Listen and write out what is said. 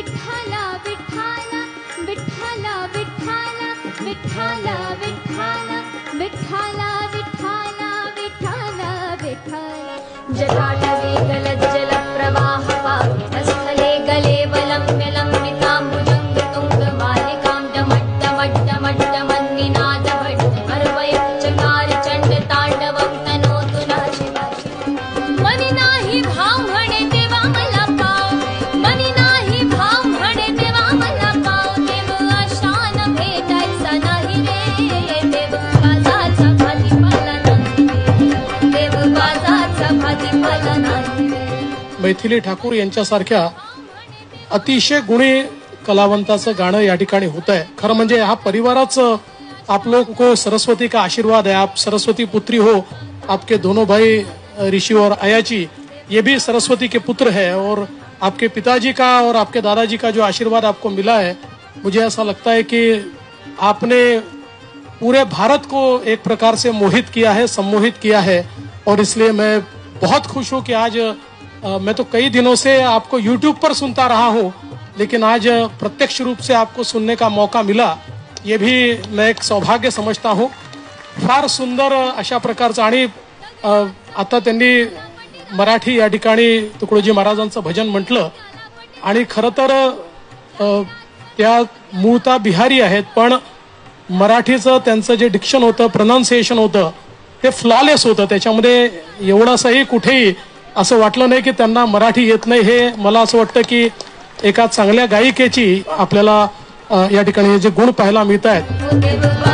विठ्ठला विठ्ठला विठ्ठला विठ्ठला विठ्ठला विठ्ठला विठ्ठला विठ्ठला विठ्ठला विठ्ठला जटाटवे गलज्जल प्रवाह पावितस्थले गले वलम्ब्य लम्बिताम्बुजङ्ग तुङ्ग मालिकां डमड्डमड्डमड्डमन्निनाद भट्टमर्वय चकार चण्ड ताण्डवं तनोतु नः शिवा मनी नाही भाव म्हणे देवा मला पाव मनी नाही भाव म्हणे देवा मला पाव देव आशान भेटायचा नाही रे देव बाजाचा भाजीपाला नाही देव बाजाचा भाजीपाला नाही। मैथिली ठाकूर यांच्यासारख्या अतिशय गुणी कलावंताचं गाणं या ठिकाणी होत आहे। खरं म्हणजे हा परिवाराच आप लोग को सरस्वती का आशीर्वाद है। आप सरस्वती पुत्री हो। आपके दोनों भाई ऋषि और अयाची ये भी सरस्वती के पुत्र है और आपके पिताजी का और आपके दादाजी का जो आशीर्वाद आपको मिला है, मुझे ऐसा लगता है कि आपने पूरे भारत को एक प्रकार से मोहित किया है, सम्मोहित किया है। और इसलिए मैं बहुत खुश हूँ कि आज मैं तो कई दिनों से आपको YouTube पर सुनता रहा हूँ, लेकिन आज प्रत्यक्ष रूप से आपको सुनने का मौका मिला, ये भी मैं एक सौभाग्य समझता हूँ। फार सुंदर अशा प्रकारचं आणि आता त्यांनी मराठी या ठिकाणी तुकडोजी महाराजांचं भजन म्हटलं आणि खरं तर त्या मूळता बिहारी आहेत, पण मराठीचं त्यांचं जे डिक्शन होतं, प्रोनाउन्सिएशन होतं ते फ्लॉलेस होतं। त्याच्यामध्ये एवढंसंही कुठेही असं वाटलं नाही की त्यांना मराठी येत नाही। हे मला असं वाटतं की एका चांगल्या गायिकेची आपल्याला या ठिकाणी जे गुण पाहायला मिळत आहेत।